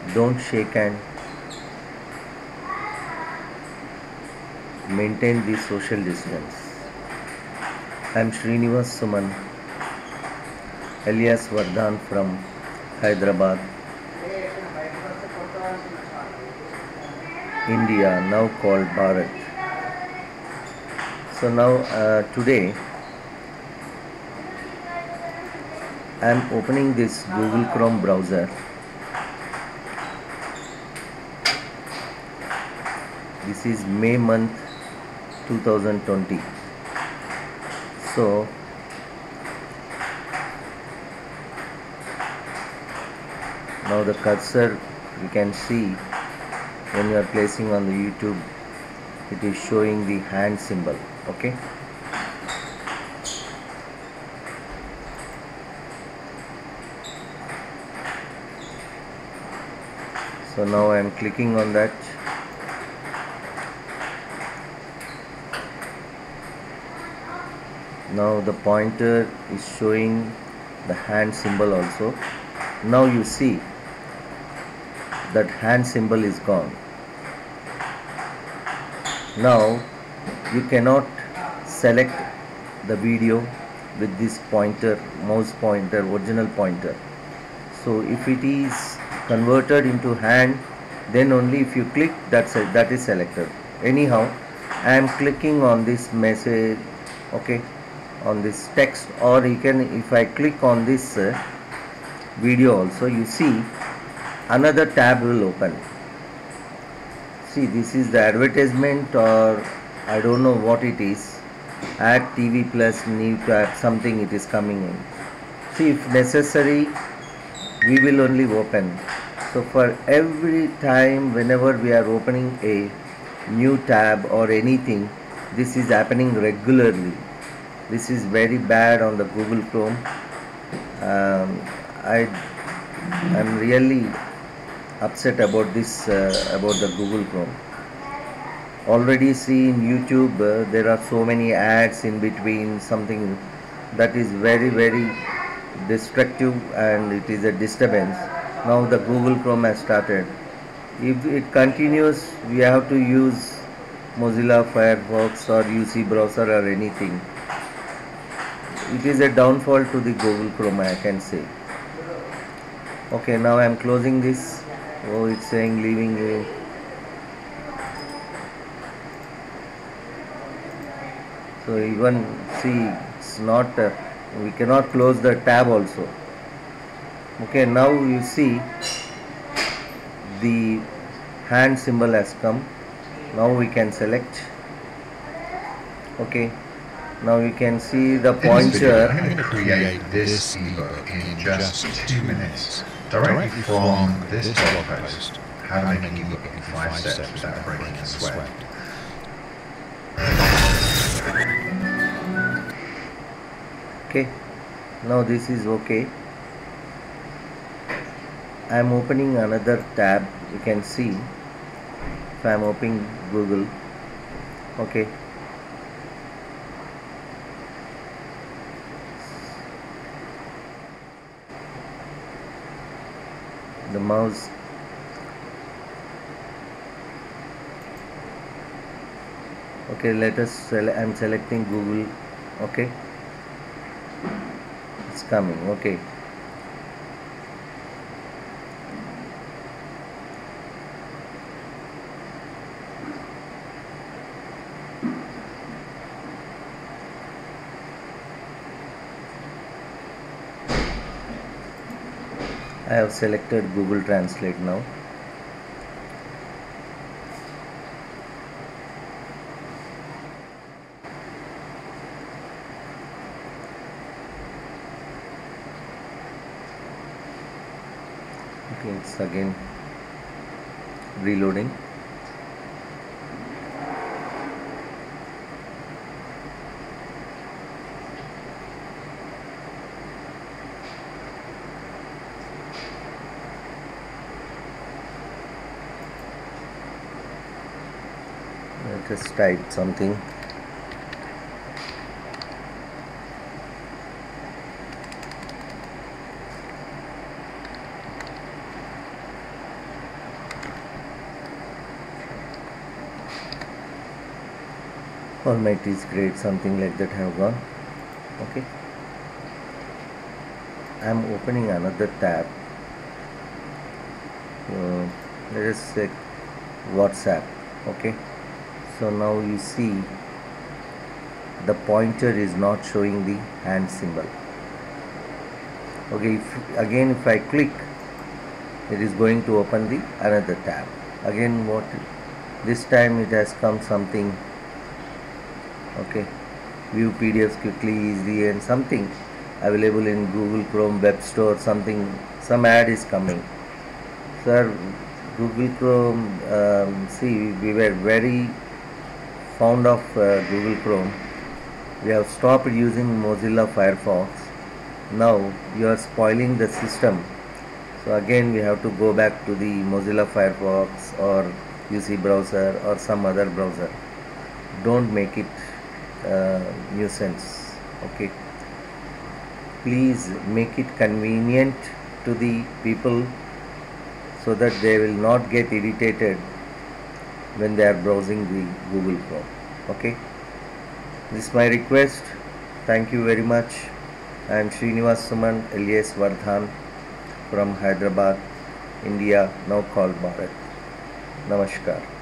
Don't shake hand. Maintain the social distance. I'm Srinivas Suman, alias Vardhan from Hyderabad, India, now called Bharat. So now today I'm opening this Google Chrome browser. This is May month 2020. So now the cursor you can see when you are placing on the YouTube, it is showing the hand symbol. Okay. So now I am clicking on that. Now the pointer is showing the hand symbol also. Now you see that hand symbol is gone. Now you cannot select the video with this pointer, mouse pointer, original pointer. So if it is converted into hand, then only if you click that is selected. Anyhow, I am clicking on this message, okay, on this text, or you can, if I click on this video also, you see another tab will open. See, this is the advertisement, or I don't know what it is. Add TV plus new tab, something it is coming in. See, if necessary, we will only open. So for every time whenever we are opening a new tab or anything, this is happening regularly. This is very bad on the Google Chrome. I'm really upset about this, about the Google Chrome. Already see in YouTube there are so many ads in between, something that is very destructive, and it is a disturbance. Now the Google Chrome has started. If it continues, we have to use Mozilla Firefox or UC browser or anything. It is a downfall to the Google Chrome, I can say. Okay, now I am closing this. Oh, it's saying leaving you. So even see, it's not, we cannot close the tab also. Okay, now you see the hand symbol has come. Now we can select. Okay, now you can see the In this video, pointer. I'm going to create this ebook in just 2 minutes, directly from this blog post, How to Make an ebook in 5 Steps Without Breaking a Sweat. Okay, now this is okay. I am opening another tab. You can see if I am opening Google. Okay, the mouse. Okay, let us I'm selecting Google. Okay, it's coming. Okay, I have selected Google Translate now. Okay, it's again reloading. Let us type something. Almighty is great, something like that have gone. Okay, I am opening another tab. Let us check WhatsApp. Okay, so now you see the pointer is not showing the hand symbol. Okay, if I click, it is going to open the another tab. Again, what this time it has come something. Okay, view PDFs quickly, easily, and something available in Google Chrome Web Store. Some ad is coming. Sir, Google Chrome. See, we were very fond of Google Chrome. We have stopped using Mozilla Firefox. Now you are spoiling the system. So again we have to go back to the Mozilla Firefox or UC browser or some other browser. Don't make it nuisance. Okay, please make it convenient to the people so that they will not get irritated when they are browsing the Google Chrome. Okay, this is my request. Thank you very much. I am Srinivas Suman alias Vardhan from Hyderabad, India, now called Bharat. Namaskar.